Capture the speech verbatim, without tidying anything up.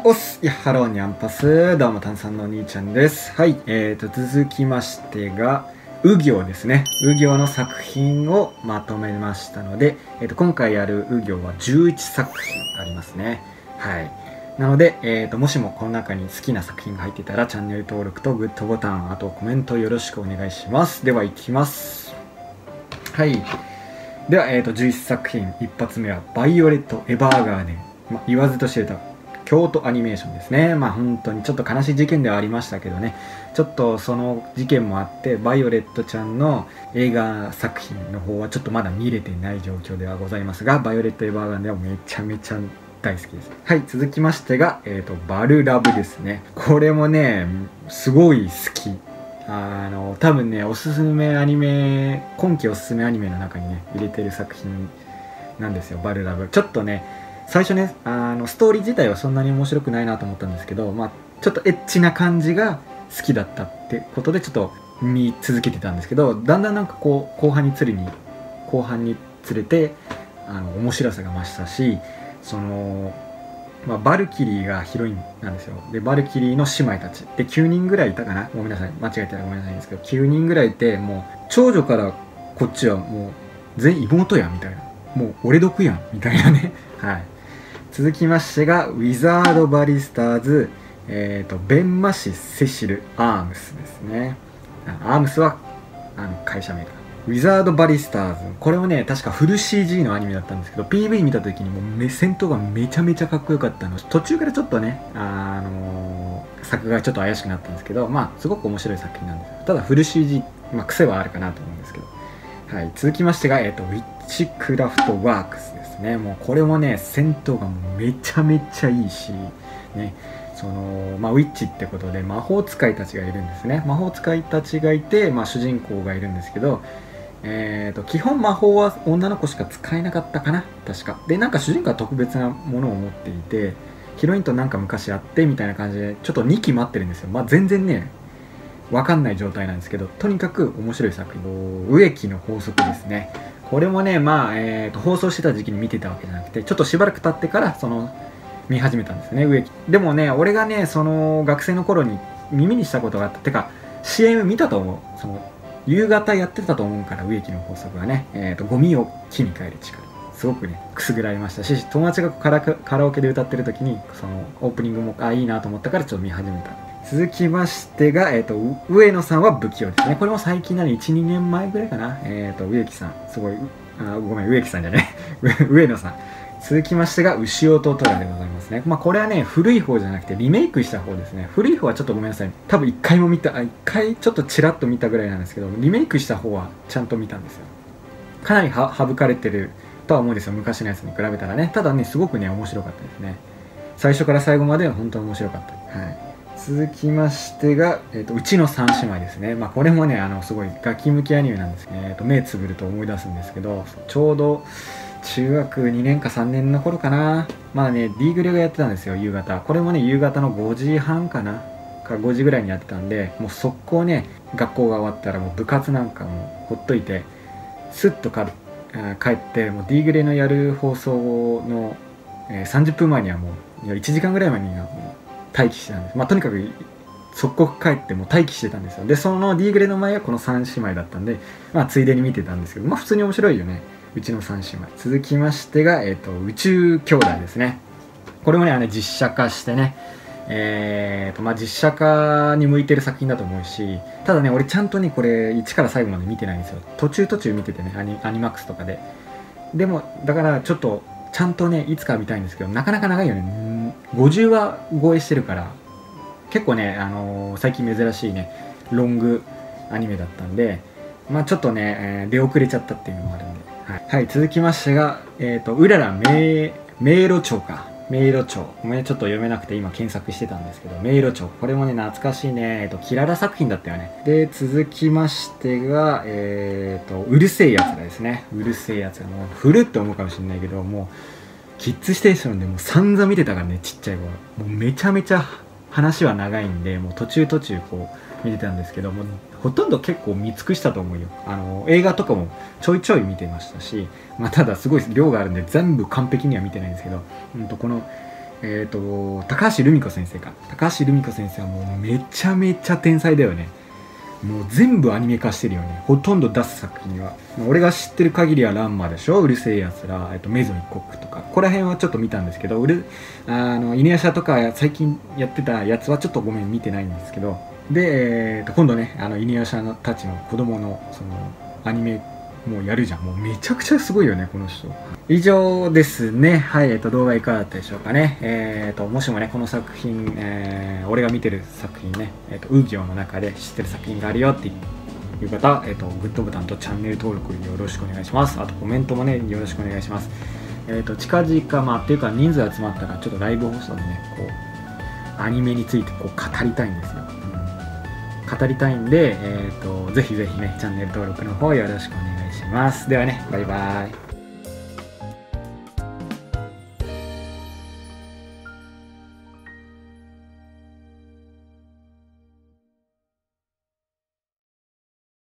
おっす、いや、ハローニャンパス、どうも炭酸のお兄ちゃんです。はい、えーと、続きましてが、う行ですね。う行の作品をまとめましたので、えーと、今回やるう行はじゅういちさく品ありますね。はい。なので、えーと、もしもこの中に好きな作品が入っていたら、チャンネル登録とグッドボタン、あとコメントよろしくお願いします。では、いきます。はい。では、えーと、じゅういちさく品、一発目は、バイオレット・エヴァーガーデン。まあ、言わずと知れた京都アニメーションですね。まあ本当にちょっと悲しい事件ではありましたけどね、ちょっとその事件もあってバイオレットちゃんの映画作品の方はちょっとまだ見れてない状況ではございますが、バイオレット・エヴァーガンではめちゃめちゃ大好きです。はい、続きましてが、えーと、バルラブですね。これもねすごい好き。あの多分ねおすすめアニメ、今期おすすめアニメの中にね入れてる作品なんですよ、バルラブ。ちょっとね最初ね、あのストーリー自体はそんなに面白くないなと思ったんですけど、まあ、ちょっとエッチな感じが好きだったってことでちょっと見続けてたんですけど、だんだんなんかこう後半につれに後半につれてあの面白さが増したし、その、まあ、バルキリーがヒロインなんですよ。でバルキリーの姉妹たちできゅうにんぐらいいたかな、ごめんなさい間違えたらごめんなさいんですけど、きゅうにんぐらいいて、もう長女からこっちはもう全員妹やんみたいな、もう俺毒やんみたいなねはい。続きましてがウィザードバリスターズ、えーと、ベンマシセシル・アームスですね。アームスはあの会社名かな。ウィザードバリスターズ、これもね確かフル シージー のアニメだったんですけど、 ピーブイ 見た時にもう戦闘がめちゃめちゃかっこよかったの。途中からちょっとね、あのー、作画がちょっと怪しくなったんですけど、まあすごく面白い作品なんですよ。ただフル シージー、まあ癖はあるかなと思うんですけど。はい、続きましてが、えーと、ウィッチクラフトワークスですね。もうこれもね戦闘がもうめちゃめちゃいいしね、そのまあ、ウィッチってことで魔法使いたちがいるんですね。魔法使いたちがいて、まあ、主人公がいるんですけど、えーと基本魔法は女の子しか使えなかったかな確かで、なんか主人公は特別なものを持っていて、ヒロインとなんか昔あってみたいな感じでちょっとにき待ってるんですよ。まあ全然ねわかんない状態なんですけど、とにかく面白い作品、植木の法則ですね。これもね、まあ、えーと、放送してた時期に見てたわけじゃなくて、ちょっとしばらく経ってから、その、見始めたんですね、植木。でもね、俺がね、その、学生の頃に耳にしたことがあった。てか、シーエム 見たと思う。その、夕方やってたと思うから、植木の法則はね、えーと、ゴミを木に変える力。すごくね、くすぐられましたし、友達がカラカラオケで歌ってる時に、その、オープニングも、あ、いいなと思ったから、ちょっと見始めた。続きましてが、えーと、上野さんは不器用ですね。これも最近なの、いち、にねんまえぐらいかな。えーと、植木さん。すごい、あ、ごめん、植木さんじゃね。上野さん。続きましてが、牛音虎でございますね。まあ、これはね、古い方じゃなくて、リメイクした方ですね。古い方はちょっとごめんなさい。多分一回も見た、あ、一回ちょっとチラッと見たぐらいなんですけど、リメイクした方はちゃんと見たんですよ。かなりは省かれてるとは思うんですよ。昔のやつに比べたらね。ただね、すごくね、面白かったですね。最初から最後まで本当に面白かった。はい。続きましてが、えーと、うちの三姉妹ですね。まあこれもね、あのすごいガキ向きアニメなんですけど、えーと、目つぶると思い出すんですけど、ちょうど中学にねんかさんねんの頃かな。まだね、D グレがやってたんですよ、夕方。これもね、夕方のごじはんかなかごじぐらいにやってたんで、もう速攻ね、学校が終わったらもう部活なんかもほっといて、スッとか帰って、もう D グレのやる放送の、えー、さんじゅっぷんまえにはもう、いやいちじかんぐらい前にはもう、待機してたんです。まあとにかく速攻帰ってもう待機してたんですよ。でその D グレの前はこのさん姉妹だったんで、まあついでに見てたんですけど、まあ普通に面白いよね、うちのさん姉妹。続きましてが、えっと宇宙兄弟ですね。これもねあれ実写化してね、えーとまあ実写化に向いてる作品だと思うし、ただね俺ちゃんとねこれいちから最後まで見てないんですよ。途中途中見ててね、アニ、アニマックスとかで。でもだからちょっとちゃんとねいつか見たいんですけど、なかなか長いよね。ごじゅうわ超えしてるから結構ね、あのー、最近珍しいねロングアニメだったんで、まあちょっとね、えー、出遅れちゃったっていうのもあるんで、はい、はい、続きましてが、えっ、ー、とうらら迷路町か迷路町、ごめんちょっと読めなくて今検索してたんですけど、迷路町、これもね懐かしいね、えっ、ー、とキララ作品だったよね。で続きましてが、えっ、ー、とうるせえやつらですね。うるせえやつら、もう古って思うかもしれないけど、もうキッズステーションでもう散々見てたからね、ちっちゃい頃。もうめちゃめちゃ話は長いんで、もう途中途中こう見てたんですけども、ほとんど結構見尽くしたと思うよ。あの映画とかもちょいちょい見てましたし、まあ、ただすごい量があるんで全部完璧には見てないんですけど、うん、とこのえっ、と高橋留美子先生か。高橋留美子先生はもうめちゃめちゃ天才だよね。もう全部アニメ化してるよね。ほとんど出す作品は。俺が知ってる限りはランマでしょ、うるせえやつら、えっと、メゾン一国とか、ここら辺はちょっと見たんですけど、うるあの犬夜叉とか最近やってたやつはちょっとごめん見てないんですけど、で、えー、と今度ね、あの犬夜叉のたちの子供のそのアニメもうやるじゃん。もうめちゃくちゃすごいよね、この人。以上ですね。はい、えっと、動画いかがだったでしょうかね。えっと、もしもね、この作品、えー、俺が見てる作品ね、えっと、ウーギョーの中で知ってる作品があるよっていう方は、えっと、グッドボタンとチャンネル登録よろしくお願いします。あと、コメントもね、よろしくお願いします。えっと、近々、まあ、っていうか、人数集まったら、ちょっとライブ放送でね、こう、アニメについてこう語りたいんですよ。うん、語りたいんで、えっと、ぜひぜひね、チャンネル登録の方よろしくお願いします。ではね、バイバーイ。